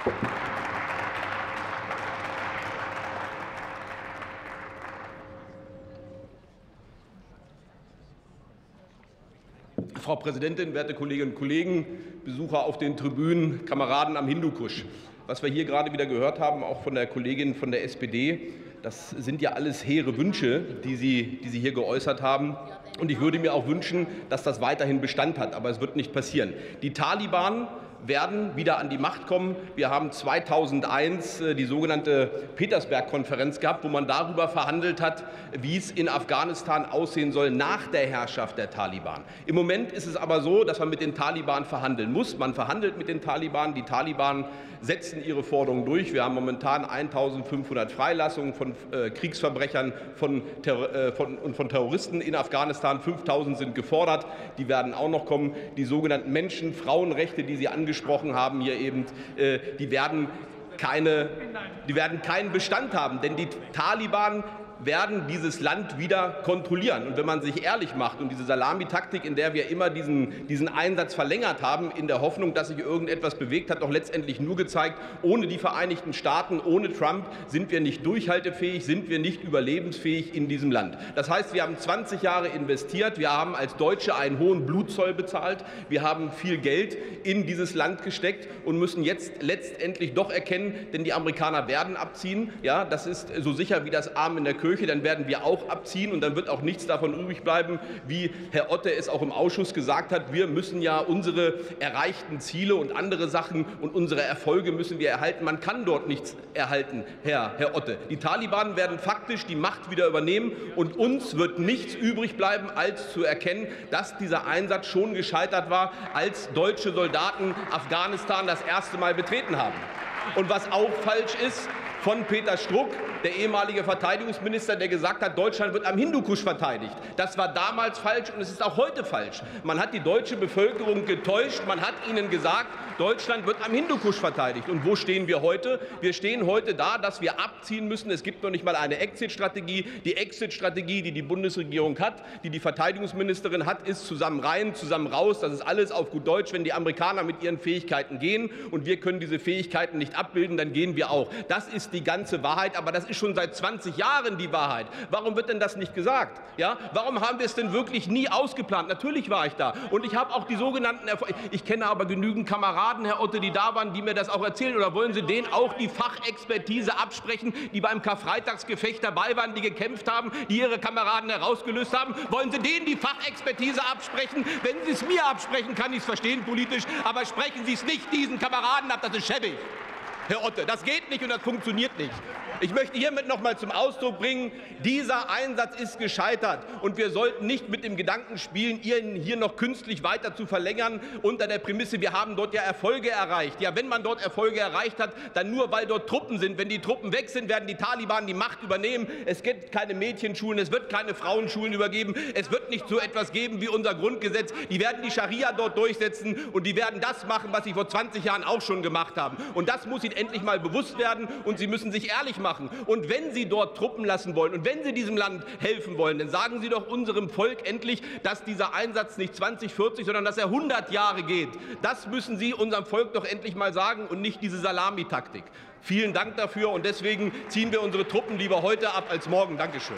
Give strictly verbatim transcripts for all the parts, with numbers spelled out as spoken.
Frau Präsidentin, werte Kolleginnen und Kollegen, Besucher auf den Tribünen, Kameraden am Hindukusch! Was wir hier gerade wieder gehört haben, auch von der Kollegin von der S P D, das sind ja alles hehre Wünsche, die Sie, die Sie hier geäußert haben. Und ich würde mir auch wünschen, dass das weiterhin Bestand hat. Aber es wird nicht passieren. Die Taliban werden wieder an die Macht kommen. Wir haben zweitausendeins die sogenannte Petersberg-Konferenz gehabt, wo man darüber verhandelt hat, wie es in Afghanistan aussehen soll nach der Herrschaft der Taliban. Im Moment ist es aber so, dass man mit den Taliban verhandeln muss. Man verhandelt mit den Taliban. Die Taliban setzen ihre Forderungen durch. Wir haben momentan eintausendfünfhundert Freilassungen von äh, Kriegsverbrechern von, äh, von, und von Terroristen in Afghanistan. fünftausend sind gefordert. Die werden auch noch kommen. Die sogenannten Menschen-, Frauenrechte, die Sie angesprochen haben hier eben, äh, die werden keine, die werden keinen Bestand haben, denn die Taliban werden dieses Land wieder kontrollieren. Und wenn man sich ehrlich macht und diese Salamitaktik, in der wir immer diesen, diesen Einsatz verlängert haben, in der Hoffnung, dass sich irgendetwas bewegt, hat doch letztendlich nur gezeigt, ohne die Vereinigten Staaten, ohne Trump sind wir nicht durchhaltefähig, sind wir nicht überlebensfähig in diesem Land. Das heißt, wir haben zwanzig Jahre investiert, wir haben als Deutsche einen hohen Blutzoll bezahlt, wir haben viel Geld in dieses Land gesteckt und müssen jetzt letztendlich doch erkennen, denn die Amerikaner werden abziehen, ja, das ist so sicher wie das Amen in der Kirche, dann werden wir auch abziehen und dann wird auch nichts davon übrig bleiben, wie Herr Otte es auch im Ausschuss gesagt hat. Wir müssen ja unsere erreichten Ziele und andere Sachen und unsere Erfolge müssen wir erhalten. Man kann dort nichts erhalten, Herr, Herr Otte. Die Taliban werden faktisch die Macht wieder übernehmen und uns wird nichts übrig bleiben, als zu erkennen, dass dieser Einsatz schon gescheitert war, als deutsche Soldaten Afghanistan das erste Mal betreten haben. Und was auch falsch ist, von Peter Struck, der ehemalige Verteidigungsminister, der gesagt hat, Deutschland wird am Hindukusch verteidigt. Das war damals falsch und es ist auch heute falsch. Man hat die deutsche Bevölkerung getäuscht, man hat ihnen gesagt, Deutschland wird am Hindukusch verteidigt. Und wo stehen wir heute? Wir stehen heute da, dass wir abziehen müssen. Es gibt noch nicht mal eine Exit-Strategie. Die Exit-Strategie, die die Bundesregierung hat, die die Verteidigungsministerin hat, ist zusammen rein, zusammen raus. Das ist alles auf gut Deutsch. Wenn die Amerikaner mit ihren Fähigkeiten gehen und wir können diese Fähigkeiten nicht abbilden, dann gehen wir auch. Das ist die ganze Wahrheit. Aber das ist schon seit zwanzig Jahren die Wahrheit. Warum wird denn das nicht gesagt? Ja? Warum haben wir es denn wirklich nie ausgeplant? Natürlich war ich da. Und ich habe auch die sogenannten Erfolge. Ich kenne aber genügend Kameraden, Herr Otte, die da waren, die mir das auch erzählen. Oder wollen Sie denen auch die Fachexpertise absprechen, die beim Karfreitagsgefecht dabei waren, die gekämpft haben, die ihre Kameraden herausgelöst haben? Wollen Sie denen die Fachexpertise absprechen? Wenn Sie es mir absprechen, kann ich es verstehen politisch. Aber sprechen Sie es nicht diesen Kameraden ab. Das ist schäbig, Herr Otte. Das geht nicht und das funktioniert nicht. Ich möchte hiermit noch mal zum Ausdruck bringen, dieser Einsatz ist gescheitert. Und wir sollten nicht mit dem Gedanken spielen, ihn hier noch künstlich weiter zu verlängern, unter der Prämisse, wir haben dort ja Erfolge erreicht. Ja, wenn man dort Erfolge erreicht hat, dann nur, weil dort Truppen sind. Wenn die Truppen weg sind, werden die Taliban die Macht übernehmen. Es gibt keine Mädchenschulen, es wird keine Frauenschulen übergeben. Es wird nicht so etwas geben wie unser Grundgesetz. Die werden die Scharia dort durchsetzen und die werden das machen, was sie vor zwanzig Jahren auch schon gemacht haben. Und das muss Ihnen endlich mal bewusst werden und Sie müssen sich ehrlich machen. Und wenn Sie dort Truppen lassen wollen und wenn Sie diesem Land helfen wollen, dann sagen Sie doch unserem Volk endlich, dass dieser Einsatz nicht zwanzig, vierzig, sondern dass er hundert Jahre geht. Das müssen Sie unserem Volk doch endlich mal sagen und nicht diese Salamitaktik. Vielen Dank dafür und deswegen ziehen wir unsere Truppen lieber heute ab als morgen. Dankeschön.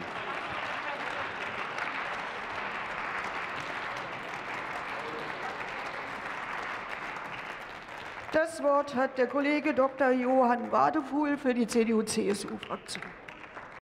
Das Wort hat der Kollege Doktor Johann Wadefuhl für die C D U C S U-Fraktion.